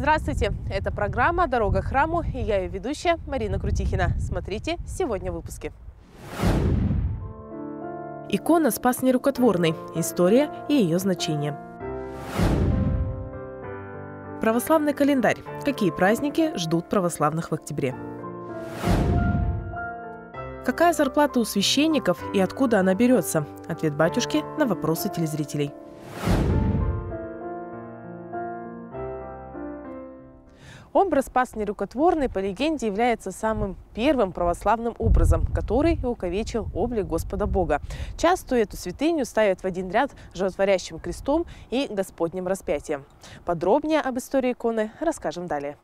Здравствуйте! Это программа «Дорога к храму» и я ее ведущая Марина Крутихина. Смотрите сегодня в выпуске. Икона Спас Нерукотворный. История и ее значение. Православный календарь. Какие праздники ждут православных в октябре? Какая зарплата у священников и откуда она берется? Ответ батюшки на вопросы телезрителей. Образ Спас Нерукотворный по легенде является самым первым православным образом, который и увековечил облик Господа Бога. Часто эту святыню ставят в один ряд с животворящим крестом и Господним распятием. Подробнее об истории иконы расскажем далее.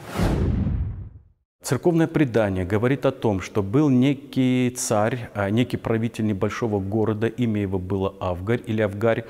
Церковное предание говорит о том, что был некий царь, некий правитель небольшого города, имя его было Авгарь или Авгарь.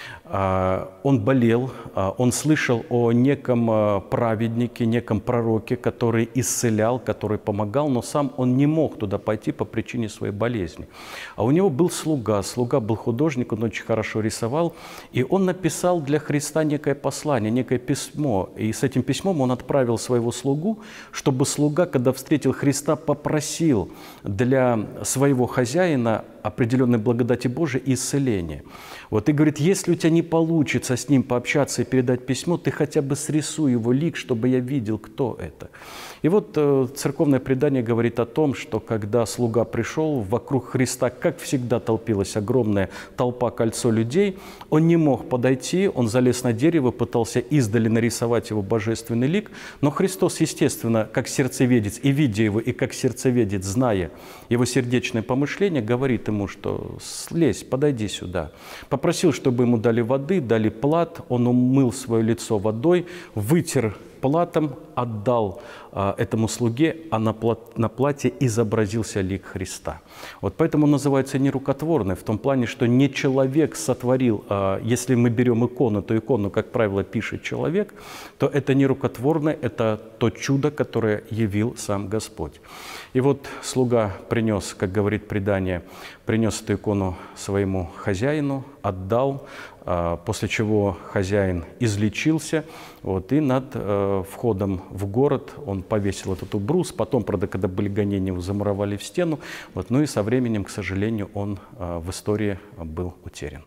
Он болел, он слышал о неком праведнике, неком пророке, который исцелял, который помогал, но сам он не мог туда пойти по причине своей болезни. А у него был слуга был художник, он очень хорошо рисовал, и он написал для Христа некое послание, некое письмо. И с этим письмом он отправил своего слугу, чтобы слуга, когда встретил Христа, попросил для своего хозяина определенной благодати Божией и исцеления. Вот и говорит, если у тебя не получится с ним пообщаться и передать письмо, ты хотя бы срисуй его лик, чтобы я видел, кто это. И вот церковное предание говорит о том, что когда слуга пришел, вокруг Христа, как всегда, толпилась огромная толпа, кольцо людей. Он не мог подойти, он залез на дерево, пытался издали нарисовать его божественный лик. Но Христос, естественно, как сердцеведец, и видя его, и как сердцеведец, зная его сердечное помышление, говорит ему, что слезь, подойди сюда. Попросил, чтобы ему дали воды, дали плат, он умыл свое лицо водой, вытер платом, отдал этому слуге, а на платье изобразился лик Христа. Вот поэтому он называется нерукотворный, в том плане, что не человек сотворил, если мы берем икону, то икону, как правило, пишет человек, то это нерукотворное, это то чудо, которое явил сам Господь. И вот слуга принес, как говорит предание, принес эту икону своему хозяину, отдал, после чего хозяин излечился, вот, и над входом в город он повесил этот брус. Потом, правда, когда были гонения, его замуровали в стену. Вот, ну и со временем, к сожалению, он в истории был утерян.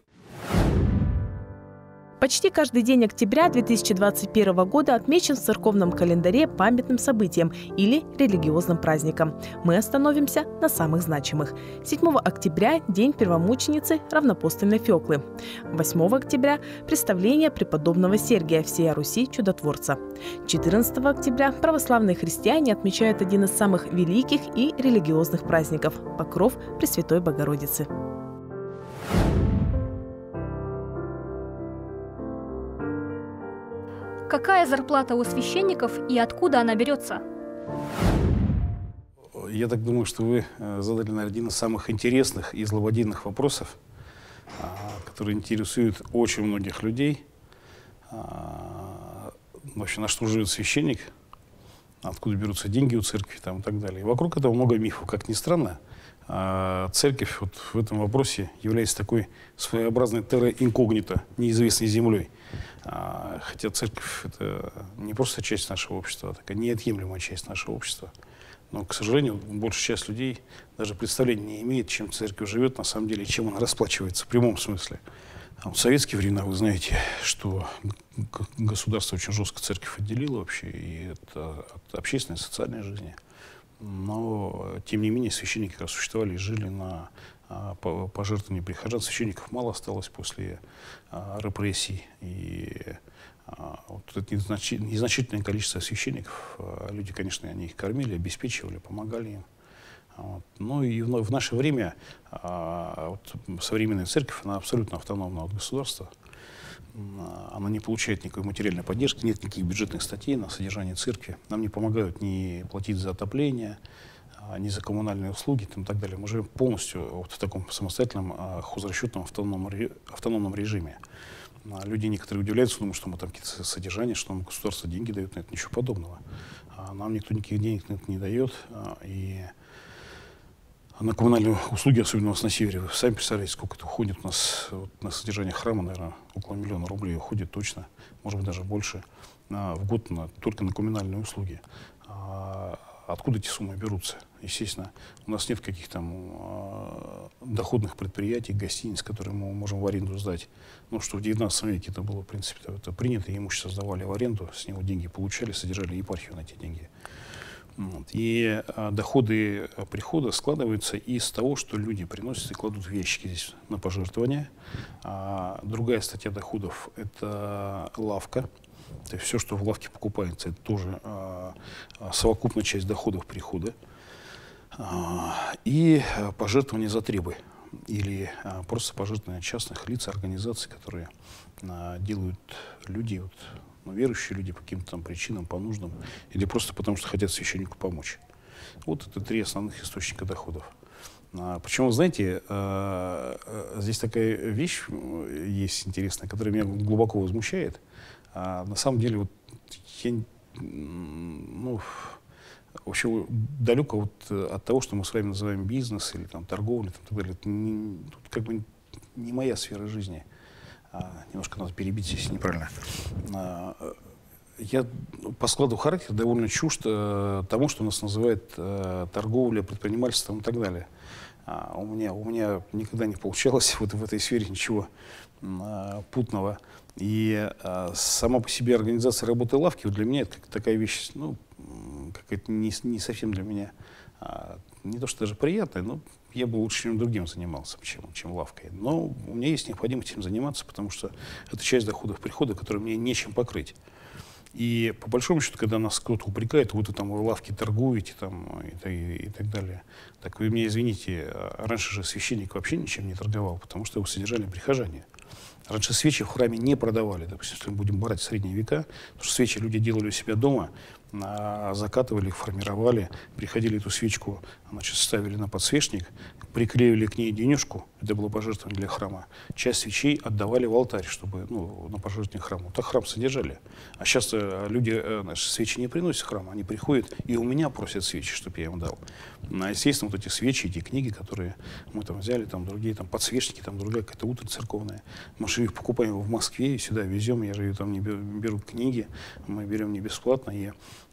Почти каждый день октября 2021 года отмечен в церковном календаре памятным событием или религиозным праздником. Мы остановимся на самых значимых. 7 октября – День первомученицы равноапостольной Феклы. 8 октября – представление преподобного Сергия всея Руси чудотворца. 14 октября православные христиане отмечают один из самых великих и религиозных праздников – Покров Пресвятой Богородицы. Какая зарплата у священников и откуда она берется? Я так думаю, что вы задали, наверное, один из самых интересных и злободневных вопросов, которые интересуют очень многих людей. Вообще, на что живет священник, откуда берутся деньги у церкви там, и так далее. И вокруг этого много мифов. Как ни странно, церковь вот в этом вопросе является такой своеобразной терра инкогнито, неизвестной землей. Хотя церковь – это не просто часть нашего общества, а такая неотъемлемая часть нашего общества. Но, к сожалению, большая часть людей даже представления не имеет, чем церковь живет на самом деле, чем она расплачивается в прямом смысле. В советские времена, вы знаете, что государство очень жестко церковь отделило вообще и от общественной и социальной жизни. Но, тем не менее, священники как существовали и жили на пожертвования прихожан. Священников мало осталось после репрессий. И вот это незначительное количество священников, люди, конечно, они их кормили, обеспечивали, помогали им. Вот. Ну и в наше время вот, современная церковь, она абсолютно автономна от государства. Она не получает никакой материальной поддержки, нет никаких бюджетных статей на содержание церкви. Нам не помогают ни платить за отопление, ни за коммунальные услуги и так далее. Мы живем полностью вот в таком самостоятельном, хозрасчетном автономном режиме. Люди некоторые удивляются, думают, что мы там какие-то содержания, что нам государство деньги дает, нет ничего подобного. Нам никто никаких денег на это не дает. И на коммунальные услуги, особенно у нас на севере. Вы сами представляете, сколько это уходит у нас вот, на содержание храма, наверное, около 1 000 000 рублей уходит точно, может быть, даже больше в год только на коммунальные услуги. Откуда эти суммы берутся? Естественно, у нас нет каких-то там доходных предприятий, гостиниц, которые мы можем в аренду сдать. Ну, что в 19 веке это было, в принципе, это принято, имущество сдавали в аренду, с него деньги получали, содержали епархию на эти деньги. Вот. И доходы прихода складываются из того, что люди приносят и кладут в ящики здесь на пожертвования. Другая статья доходов – это лавка. То есть все, что в лавке покупается, это тоже совокупная часть доходов прихода. И пожертвования за требы. Или просто пожертвования частных лиц, организаций, которые делают люди, вот, верующие люди по каким-то там причинам, по нуждам, или просто потому, что хотят священнику помочь. Вот это 3 основных источника доходов. Почему, знаете, здесь такая вещь есть интересная, которая меня глубоко возмущает. На самом деле, вот, я, ну, вообще далеко вот от того, что мы с вами называем бизнес или там, торговля и так далее. Это тут как бы не моя сфера жизни. Немножко надо перебить, если неправильно. Я по складу характера довольно чужд тому, что у нас называют торговля, предпринимательством и так далее. У меня никогда не получалось вот в этой сфере ничего путного. И сама по себе организация работы лавки для меня это как такая вещь, ну, какая-то не совсем для меня, не то что даже приятная, но я бы лучше чем другим занимался, чем лавкой. Но у меня есть необходимость этим заниматься, потому что это часть доходов прихода, которую мне нечем покрыть. И по большому счету, когда нас кто-то упрекает, вот вы там в лавке торгуете там, и так далее, так вы меня извините, раньше же священник вообще ничем не торговал, потому что его содержали прихожане. Раньше свечи в храме не продавали, допустим, если мы будем брать средние века, потому что свечи люди делали у себя дома, закатывали их, формировали, приходили эту свечку, значит, ставили на подсвечник, приклеивали к ней денежку, это было пожертвование для храма, часть свечей отдавали в алтарь, чтобы, ну, на пожертвование храму. Так храм содержали. А сейчас люди свечи не приносят в храм, они приходят и у меня просят свечи, чтобы я им дал. Естественно, вот эти свечи, эти книги, которые мы там взяли, там другие там подсвечники, там другая какая-то утварь церковная, мы же их покупаем в Москве и сюда везем, я же там не беру книги, мы берем не бесплатно, и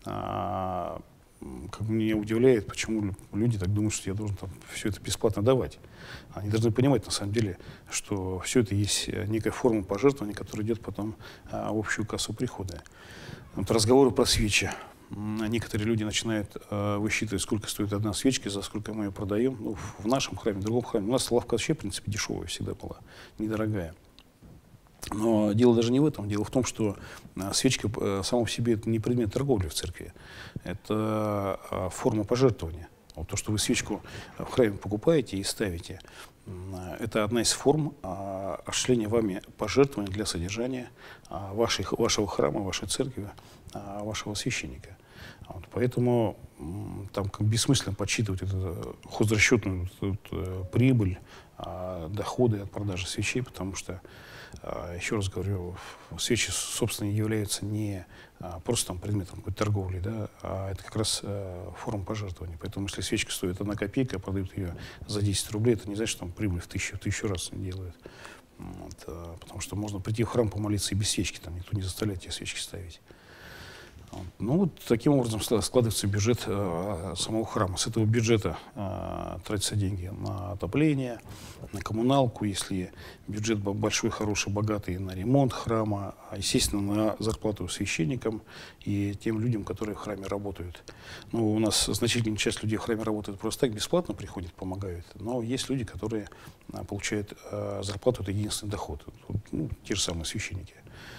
как меня удивляет, почему люди так думают, что я должен там все это бесплатно давать. Они должны понимать, на самом деле, что все это есть некая форма пожертвования, которая идет потом в общую кассу прихода. Вот разговоры про свечи. Некоторые люди начинают высчитывать, сколько стоит одна свечка, за сколько мы ее продаем. Ну, в нашем храме, в другом храме. У нас лавка вообще, в принципе, дешевая всегда была, недорогая. Но дело даже не в этом. Дело в том, что свечка сама по себе это не предмет торговли в церкви. Это форма пожертвования. Вот то, что вы свечку в храме покупаете и ставите, это одна из форм осуществления вами пожертвования для содержания вашего храма, вашей церкви, вашего священника. Вот, поэтому там как бессмысленно подсчитывать эту хозрасчетную прибыль, доходы от продажи свечей, потому что, еще раз говорю, свечи, собственно, являются не просто там предметом какой-то торговли, да, а это как раз форма пожертвования. Поэтому, если свечка стоит 1 копейка, а продают ее за 10 рублей, это не значит, что там прибыль в тысячу раз делают. Вот, потому что можно прийти в храм помолиться и без свечки, там никто не заставляет тебе свечки ставить. Ну, вот таким образом складывается бюджет самого храма. С этого бюджета тратятся деньги на отопление, на коммуналку, если бюджет большой, хороший, богатый, на ремонт храма, естественно, на зарплату священникам и тем людям, которые в храме работают. Ну, у нас значительная часть людей в храме работает просто так, бесплатно приходят, помогают, но есть люди, которые получают зарплату, это единственный доход. Ну, те же самые священники.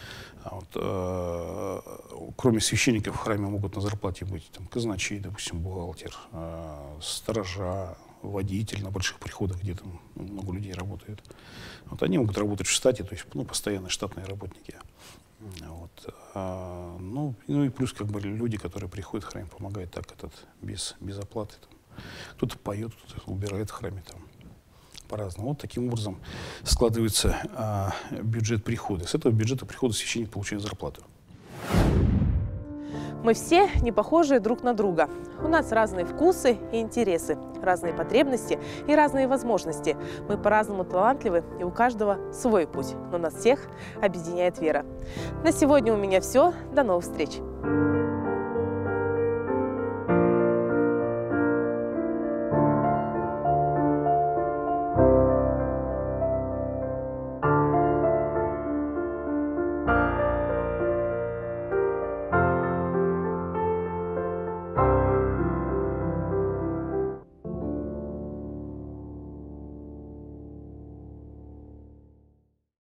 Вот, кроме священников в храме могут на зарплате быть там, казначей, допустим, бухгалтер, сторожа, водитель на больших приходах, где там много людей работает. Вот, они могут работать в штате, то есть постоянные штатные работники. Вот, ну и плюс как бы люди, которые приходят в храм, помогают так без оплаты. Кто-то поет, кто-то убирает в храме там. По-разному. Вот таким образом складывается бюджет прихода. С этого бюджета прихода священник получает зарплату. Мы все не похожи друг на друга. У нас разные вкусы и интересы, разные потребности и разные возможности. Мы по-разному талантливы, и у каждого свой путь. Но нас всех объединяет вера. На сегодня у меня все. До новых встреч!